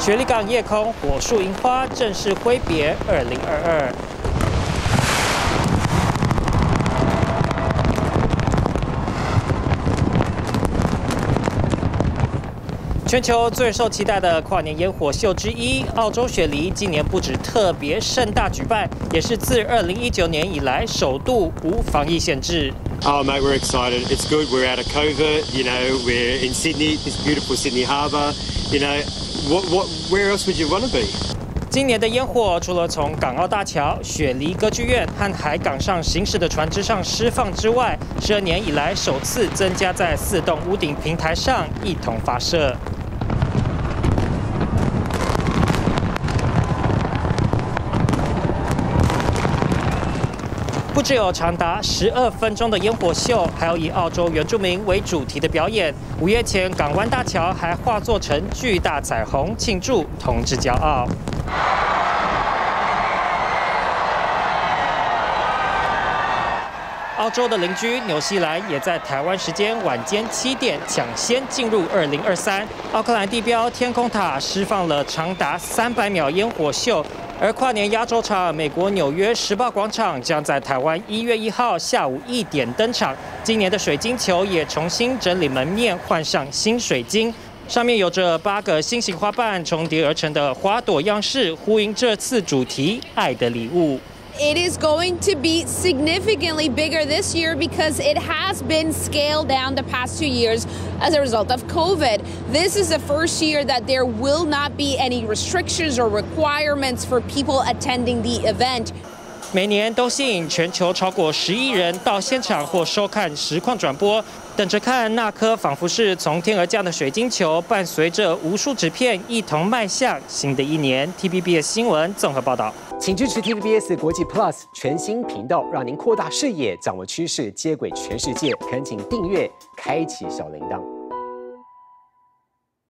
雪梨港夜空火树银花正式挥别2022。全球最受期待的跨年烟火秀之一，澳洲雪梨今年不止特别盛大举办，也是自2019年以来首度无防疫限制。 Oh, mate, we're excited. It's good. We're out of COVID. You know, we're in Sydney, this beautiful Sydney Harbour. You know, where else would you want to be? 今年的烟火除了从港澳大桥、雪梨歌剧院和海港上行驶的船只上释放之外，12年以来首次增加在4栋屋顶平台上一同发射。不只有长达12分钟的烟火秀，还有以澳洲原住民为主题的表演。5月前，港湾大桥还化作成巨大彩虹，庆祝同志骄傲。澳洲的邻居纽西兰也在台湾时间晚间7点抢先进入2023。奥克兰地标天空塔释放了长达300秒烟火秀。而跨年压轴场，美国纽约时报广场将在台湾1月1号下午1点登场。今年的水晶球也重新整理门面，换上新水晶，上面有着8个心形花瓣重叠而成的花朵样式，呼应这次主题“爱的礼物”。 It is going to be significantly bigger this year because it has been scaled down the past 2 years as a result of COVID. This is the first year that there will not be any restrictions or requirements for people attending the event. 每年都吸引全球超过10亿人到现场或收看实况转播，等着看那颗仿佛是从天而降的水晶球，伴随着无数纸片一同迈向新的一年。TVBS 新闻综合报道。 请支持 TVBS 国际 Plus 全新频道，让您扩大视野，掌握趋势，接轨全世界。恳请订阅，开启小铃铛。